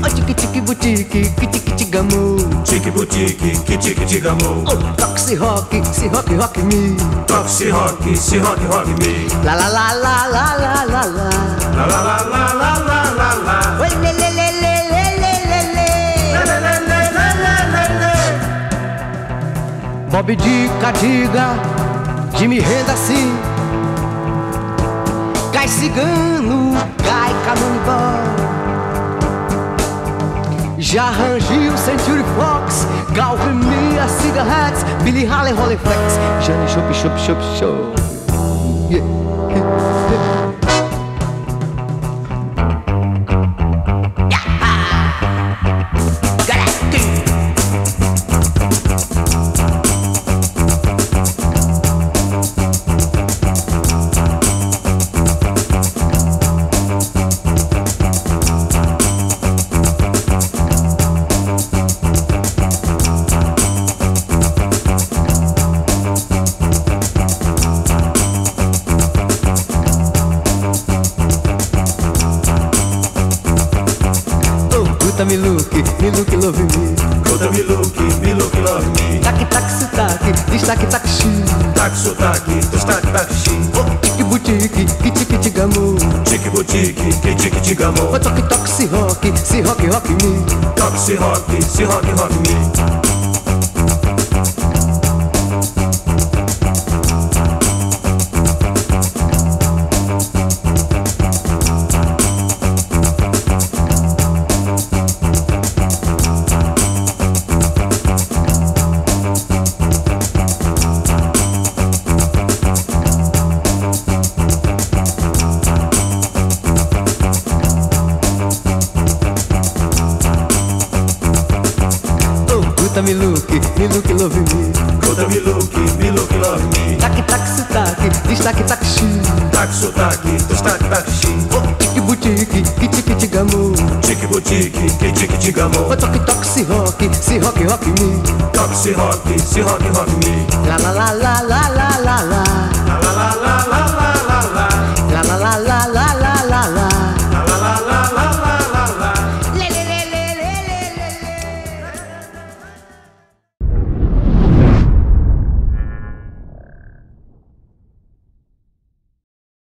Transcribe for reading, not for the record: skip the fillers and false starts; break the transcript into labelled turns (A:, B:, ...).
A: Oh, tique boutique, tique gamou.
B: Tique boutique, tique gamou.
A: Oh, toque se rock me.
B: Toque se rock me.
A: La la la la la la la la.
B: La la la la la la la la.
A: Oi, le le le le le le le le.
B: Le le le le le le.
A: Bob Dica, diga, Jimmy renda assim. Cai cigano, cai canonibal. Já rangiu Century Fox, Calvin Mia, Cigarettes, Billy Haley, Holy Flex, Jane Chop, show. Yeah. Me look, love me.
B: Conta me look, love me.
A: Tac, sotaque, destaque, taxi.
B: Tac, sotaque, destaque, taxi.
A: Oh, tique boutique, tique gamou.
B: Tique boutique, tique gamou.
A: Oh, toque, se rock me.
B: Toque se rock me.
A: Me look, love me.
B: Conta me look, love me.
A: Tac, sotaque, destaque, taxi.
B: Tac, sotaque, destaque, taxi.
A: Oh, tique boutique, tique gamou.
B: Tique boutique, tique gamou.
A: Oh, toque, se rock me.
B: Toque se rock me.
A: La la la la la la la la.
B: La la la la la.